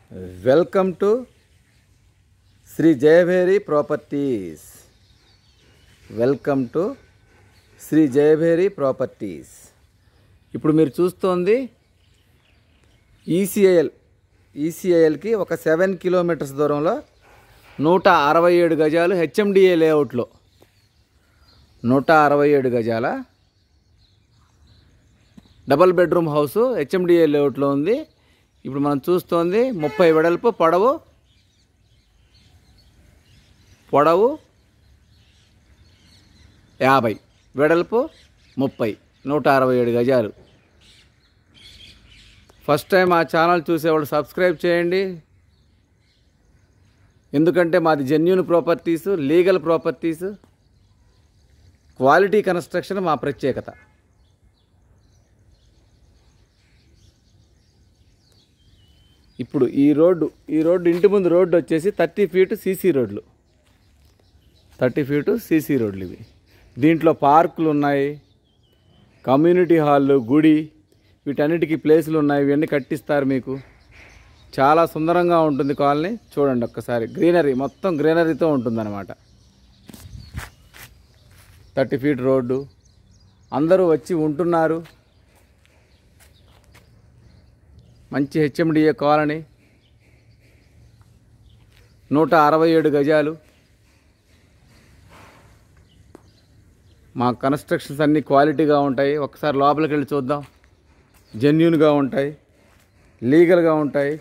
Welcome to Shri Jayabheri properties. Welcome to Shri Jayabheri properties. ఇప్పుడు మీరు చూస్తోంది ఈసీఐఎల్కి ఒక 7 కిలోమీటర్స్ దూరంలో 167 గజాలు హెచ్ఎండిఏ లేఅవుట్లో 167 గజాల డబల్ బెడ్రూమ్ హౌస్ హెచ్ఎండిఏ లేఅవుట్లో ఉంది. ఇప్పుడు మనం చూస్తోంది 30 వెడల్పు, పొడవు 50, వెడల్పు 30, 167 గజాలు. ఫస్ట్ టైం ఆ ఛానల్ చూసేవాళ్ళు సబ్స్క్రైబ్ చేయండి. ఎందుకంటే మాది genuine properties, legal properties, quality construction మా ప్రత్యేకత. ఇప్పుడు ఈ రోడ్డు ఇంటి ముందు రోడ్డు వచ్చేసి 30 ఫీట్ సీసీ రోడ్లు, 30 ఫీట్ సీసీ రోడ్లు ఇవి. దీంట్లో పార్కులు ఉన్నాయి, కమ్యూనిటీ హాళ్ళు, గుడి, వీటన్నిటికీ ప్లేసులు ఉన్నాయి. ఇవన్నీ కట్టిస్తారు మీకు. చాలా సుందరంగా ఉంటుంది కాలనీ. చూడండి ఒక్కసారి, గ్రీనరీ, మొత్తం గ్రీనరీతో ఉంటుందన్నమాట. 30 ఫీట్ రోడ్డు, అందరూ వచ్చి ఉంటున్నారు. మంచి హెచ్ఎండిఏ కాలనీ, 167 గజాలు. మా కన్స్ట్రక్షన్స్ అన్నీ క్వాలిటీగా ఉంటాయి. ఒకసారి లోపలికి వెళ్ళి చూద్దాం. జెన్యూన్గా ఉంటాయి, లీగల్గా ఉంటాయి.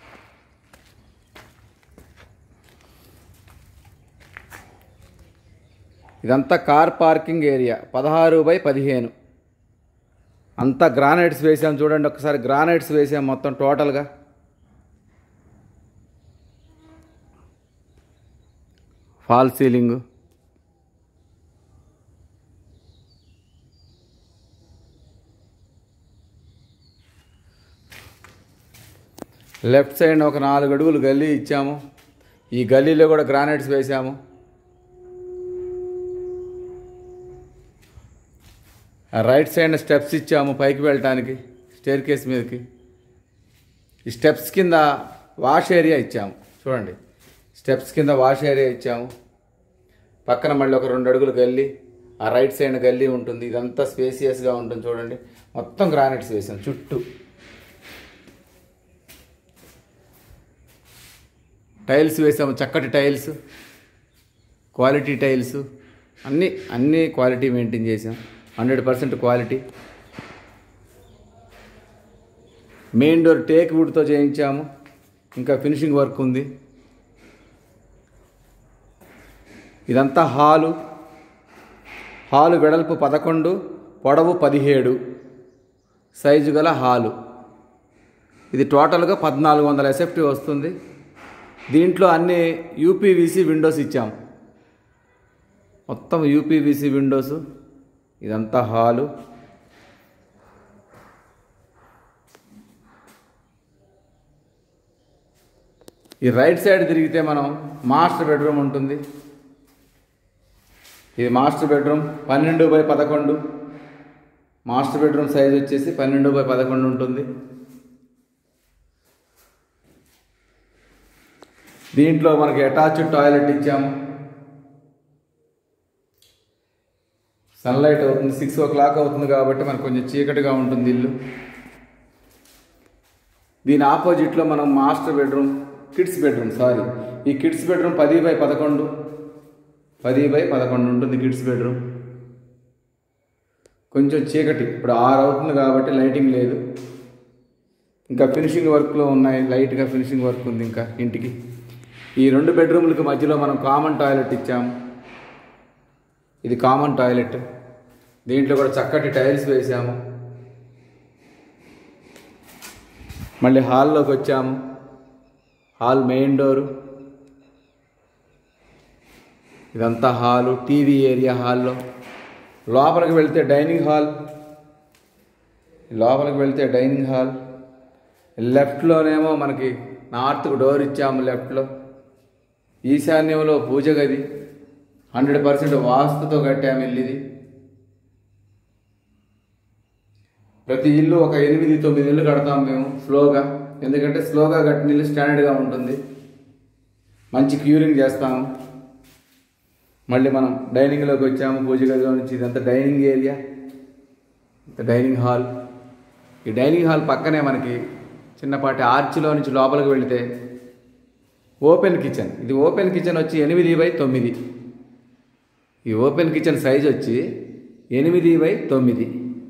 ఇదంతా కార్ పార్కింగ్ ఏరియా, 16/15. అంతా గ్రానైట్స్ వేసాం. చూడండి ఒకసారి, గ్రానైట్స్ వేసాం మొత్తం టోటల్గా. ఫాల్ సీలింగు, లెఫ్ట్ సైడ్ ఒక 4 అడుగులు గల్లీ ఇచ్చాము. ఈ గల్లీలో కూడా గ్రానైట్స్ వేసాము. రైట్ సైడ్ స్టెప్స్ ఇచ్చాము పైకి వెళ్ళటానికి, స్టేర్ కేస్ మీదకి. ఈ స్టెప్స్ కింద వాష్ ఏరియా ఇచ్చాము. చూడండి, స్టెప్స్ కింద వాష్ ఏరియా ఇచ్చాము. పక్కన మళ్ళీ ఒక 2 అడుగులు గల్లీ, ఆ రైట్ సైడ్ గల్లీ ఉంటుంది. ఇదంతా స్పేసియస్గా ఉంటుంది. చూడండి, మొత్తం గ్రానైట్స్ వేసాం చుట్టూ. టైల్స్ వేసాము, చక్కటి టైల్స్, క్వాలిటీ టైల్స్, అన్నీ క్వాలిటీ మెయింటైన్ చేసాం. 100% క్వాలిటీ. మెయిన్ డోర్ టేక్ వుడ్తో చేయించాము. ఇంకా ఫినిషింగ్ వర్క్ ఉంది. ఇదంతా హాలు వెడల్పు 11, పొడవు 17 సైజు గల హాలు. ఇది టోటల్గా 1400 ఎస్ఎఫ్టీ వస్తుంది. దీంట్లో అన్ని యూపీవీసీ విండోస్ ఇచ్చాము, మొత్తం యూపీవీసీ విండోసు. ఇదంతా హాలు. ఈ రైట్ సైడ్ తిరిగితే మనం మాస్టర్ బెడ్రూమ్ ఉంటుంది. ఇది master bedroom, 12/11. Master bedroom size వచ్చేసి 12/11 ఉంటుంది. దీంట్లో మనకి అటాచ్డ్ టాయిలెట్ ఇచ్చాము. సన్లైట్ అవుతుంది, 6 o'clock అవుతుంది కాబట్టి మనకు కొంచెం చీకటిగా ఉంటుంది ఇల్లు. దీని ఆపోజిట్లో మనం మాస్టర్ బెడ్రూమ్, కిడ్స్ బెడ్రూమ్, ఈ కిడ్స్ బెడ్రూమ్ 10/11 ఉంటుంది. కిడ్స్ బెడ్రూమ్ కొంచెం చీకటి, ఇప్పుడు 6 అవుతుంది కాబట్టి లైటింగ్ లేదు. ఇంకా ఫినిషింగ్ వర్క్లో ఉన్నాయి, లైట్గా ఫినిషింగ్ వర్క్ ఉంది ఇంకా ఇంటికి. ఈ 2 బెడ్రూమ్లకి మధ్యలో మనం కామన్ టాయిలెట్ ఇచ్చాము. ఇది కామన్ టాయిలెట్. దీంట్లో కూడా చక్కటి టైల్స్ వేసాము. మళ్ళీ హాల్లోకి వచ్చాము. హాల్ మెయిన్ డోరు, ఇదంతా హాలు, టీవీ ఏరియా హాల్లో. లోపలికి వెళ్తే డైనింగ్ హాల్. లెఫ్ట్లోనేమో మనకి నార్త్కు డోర్ ఇచ్చాము. లెఫ్ట్లో ఈశాన్యంలో పూజ గది, 100% వాస్తుతో కట్టాము ఇల్లు ఇది. ప్రతి ఇల్లు ఒక 8-9 ఇల్లు కడతాం మేము స్లోగా. ఎందుకంటే స్లోగా కట్టిన ఇల్లు స్టాండర్డ్గా ఉంటుంది. మంచి క్యూరింగ్ చేస్తాము. మళ్ళీ మనం డైనింగ్లోకి వచ్చాము. పూజ గదిలో నుంచి ఇదంతా డైనింగ్ ఏరియా, డైనింగ్ హాల్. ఈ డైనింగ్ హాల్ పక్కనే మనకి చిన్నపాటి ఆర్చిలో నుంచి లోపలికి వెళితే ఓపెన్ కిచెన్. ఇది ఓపెన్ కిచెన్ వచ్చి 8x9. ఈ ఓపెన్ కిచెన్ సైజ్ వచ్చి 8x9.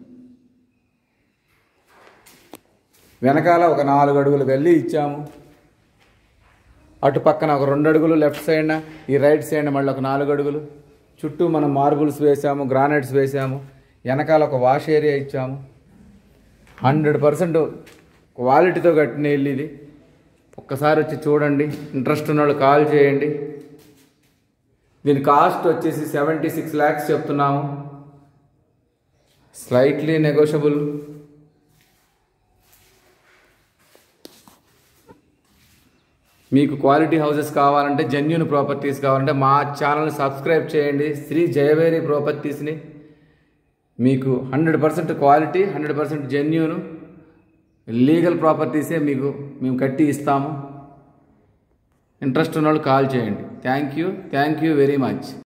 వెనకాల ఒక 4 అడుగులు గల్లీ ఇచ్చాము. అటు పక్కన ఒక 2 అడుగులు లెఫ్ట్ సైడ్న, ఈ రైట్ సైడ్న మళ్ళీ ఒక 4 అడుగులు. చుట్టూ మనం మార్బుల్స్ వేసాము, గ్రానైట్స్ వేసాము. వెనకాల ఒక వాష్ ఏరియా ఇచ్చాము. 100% క్వాలిటీతో కట్టిన ఇల్లు ఇది. ఒక్కసారి వచ్చి చూడండి. ఇంట్రెస్ట్ ఉన్న వాళ్ళు కాల్ చేయండి. దీని కాస్ట్ వచ్చేసి 76 lakhs చెప్తున్నాము. Slightly negotiable. మీకు క్వాలిటీ హౌసెస్ కావాలంటే, జెన్యూన్ ప్రాపర్టీస్ కావాలంటే మా ఛానల్ని సబ్స్క్రైబ్ చేయండి. శ్రీ జయవేరి ప్రాపర్టీస్ని. మీకు 100% క్వాలిటీ, 100% జెన్యూన్, లీగల్ ప్రాపర్టీసే మీకు మేము కట్టి ఇస్తాము. ఇంట్రెస్ట్ ఉన్న వాళ్ళు కాల్ చేయండి. Thank you very much.